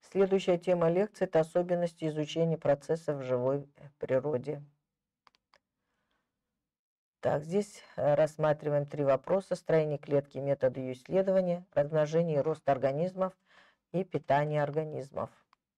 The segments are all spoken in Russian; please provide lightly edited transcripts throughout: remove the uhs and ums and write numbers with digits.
Следующая тема лекции – это особенности изучения процессов в живой природе. Так, здесь рассматриваем 3 вопроса: строение клетки, методы ее исследования, размножение и рост организмов и питание организмов.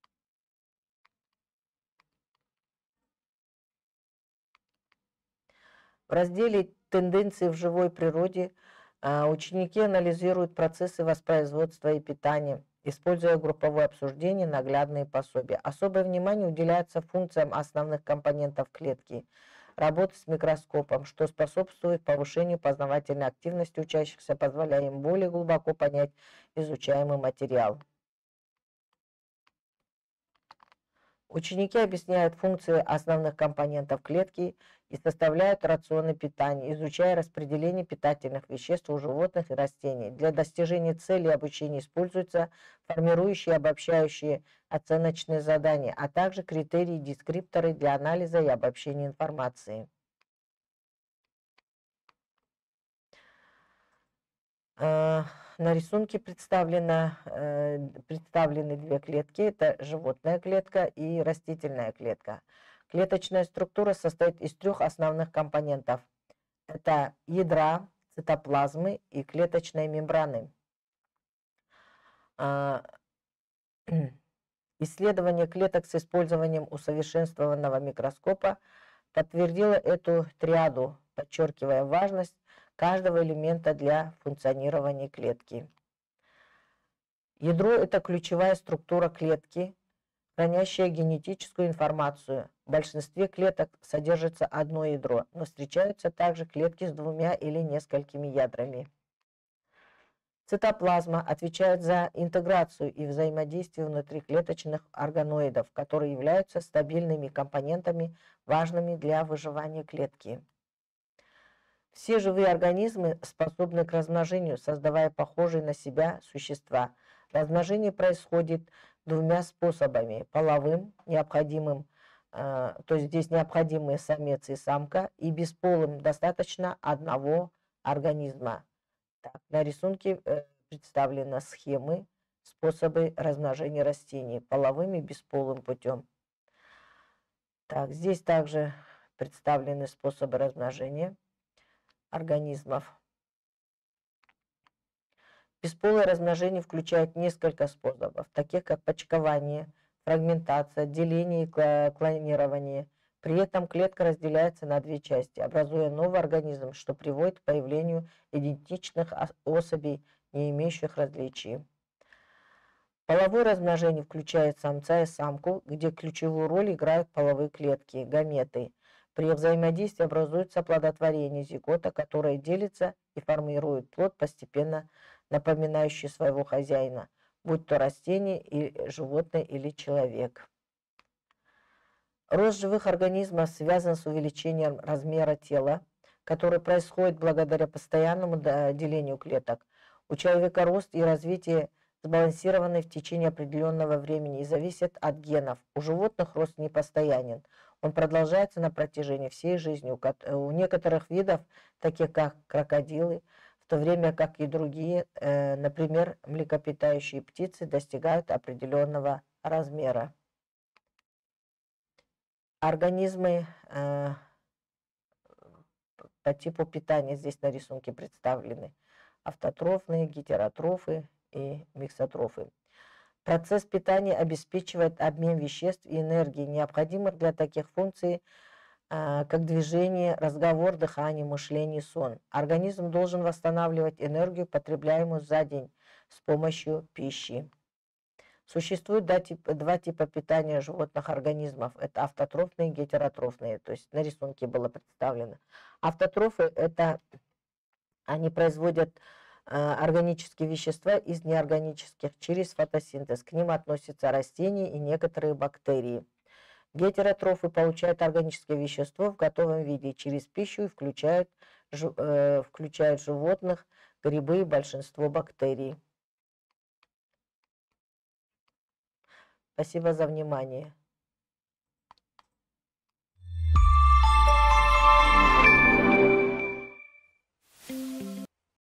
В разделе «Тенденции в живой природе» ученики анализируют процессы воспроизводства и питания, используя групповое обсуждение, наглядные пособия. Особое внимание уделяется функциям основных компонентов клетки, работы с микроскопом, что способствует повышению познавательной активности учащихся, позволяя им более глубоко понять изучаемый материал. Ученики объясняют функции основных компонентов клетки и составляют рационы питания, изучая распределение питательных веществ у животных и растений. Для достижения цели обучения используются формирующие и обобщающие оценочные задания, а также критерии и дескрипторы для анализа и обобщения информации. На рисунке представлены 2 клетки. Это животная клетка и растительная клетка. Клеточная структура состоит из 3 основных компонентов. Это ядра, цитоплазмы и клеточной мембраны. Исследование клеток с использованием усовершенствованного микроскопа подтвердило эту триаду, подчеркивая важность каждого элемента для функционирования клетки. Ядро – это ключевая структура клетки, хранящая генетическую информацию. В большинстве клеток содержится одно ядро, но встречаются также клетки с 2 или несколькими ядрами. Цитоплазма отвечает за интеграцию и взаимодействие внутриклеточных органоидов, которые являются стабильными компонентами, важными для выживания клетки. Все живые организмы способны к размножению, создавая похожие на себя существа. Размножение происходит 2 способами: половым, необходимым, то есть здесь необходимые самец и самка, и бесполым, достаточно одного организма. Так, на рисунке представлены схемы, способы размножения растений половым и бесполым путем. Так, здесь также представлены способы размножения организмов. Бесполое размножение включает несколько способов, таких как почкование, фрагментация, деление и клонирование. При этом клетка разделяется на 2 части, образуя новый организм, что приводит к появлению идентичных особей, не имеющих различий. Половое размножение включает самца и самку, где ключевую роль играют половые клетки, гаметы. При взаимодействии образуется оплодотворение зигота, которое делится и формирует плод, постепенно напоминающий своего хозяина, будь то растение, и животное или человек. Рост живых организмов связан с увеличением размера тела, которое происходит благодаря постоянному делению клеток. У человека рост и развитие сбалансированы в течение определенного времени и зависят от генов. У животных рост непостоянен. Он продолжается на протяжении всей жизни. У некоторых видов, таких как крокодилы, в то время как и другие, например, млекопитающие птицы, достигают определенного размера. Организмы по типу питания здесь на рисунке представлены: автотрофные, гетеротрофы и миксотрофы. Процесс питания обеспечивает обмен веществ и энергии, необходимых для таких функций, как движение, разговор, дыхание, мышление, сон. Организм должен восстанавливать энергию, потребляемую за день, с помощью пищи. Существует 2 типа питания животных организмов. Это автотрофные и гетеротрофные, то есть на рисунке было представлено. Автотрофы – это они производят органические вещества из неорганических через фотосинтез. К ним относятся растения и некоторые бактерии. Гетеротрофы получают органическое вещество в готовом виде через пищу и включают животных, грибы и большинство бактерий. Спасибо за внимание.